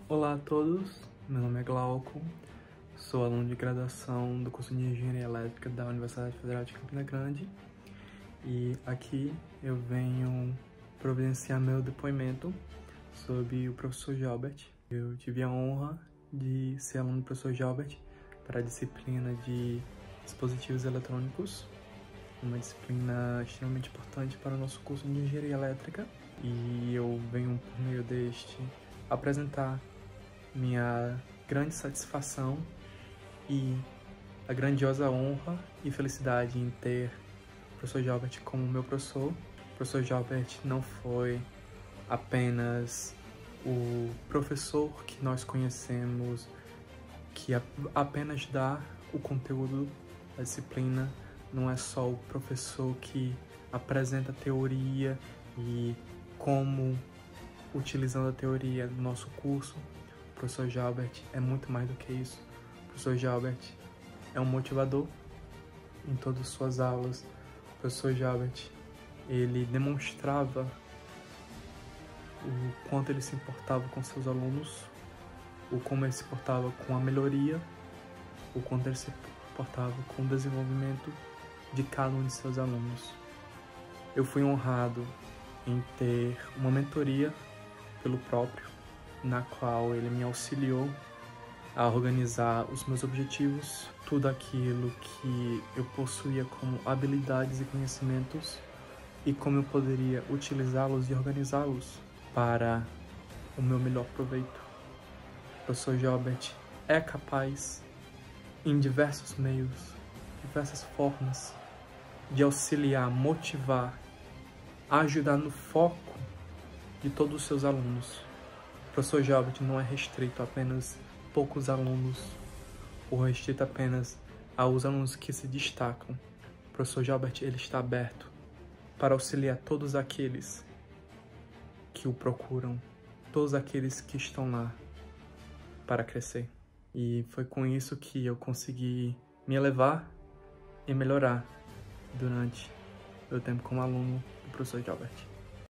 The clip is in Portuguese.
Olá a todos, meu nome é Glauco, sou aluno de graduação do curso de Engenharia Elétrica da Universidade Federal de Campina Grande e aqui eu venho providenciar meu depoimento sobre o professor Gilbert. Eu tive a honra de ser aluno do professor Gilbert para a disciplina de dispositivos eletrônicos, uma disciplina extremamente importante para o nosso curso de Engenharia Elétrica, e eu venho por meio deste apresentar minha grande satisfação e a grandiosa honra e felicidade em ter o professor Gilbert como meu professor. O professor Gilbert não foi apenas o professor que nós conhecemos, que apenas dá o conteúdo da disciplina, não é só o professor que apresenta a teoria e como, utilizando a teoria do nosso curso. O professor Gilbert é muito mais do que isso. O professor Gilbert é um motivador em todas as suas aulas. O professor Gilbert, ele demonstrava o quanto ele se importava com seus alunos, o como ele se importava com a melhoria, o quanto ele se importava com o desenvolvimento de cada um de seus alunos. Eu fui honrado em ter uma mentoria pelo próprio, na qual ele me auxiliou a organizar os meus objetivos, tudo aquilo que eu possuía como habilidades e conhecimentos e como eu poderia utilizá-los e organizá-los para o meu melhor proveito. O professor Gilbert é capaz, em diversos meios, diversas formas, de auxiliar, motivar, ajudar no foco de todos os seus alunos. O professor Gilbert não é restrito a apenas poucos alunos, ou restrito apenas aos alunos que se destacam. O professor Gilbert, ele está aberto para auxiliar todos aqueles que o procuram, todos aqueles que estão lá para crescer. E foi com isso que eu consegui me elevar e melhorar durante meu tempo como aluno do professor Gilbert.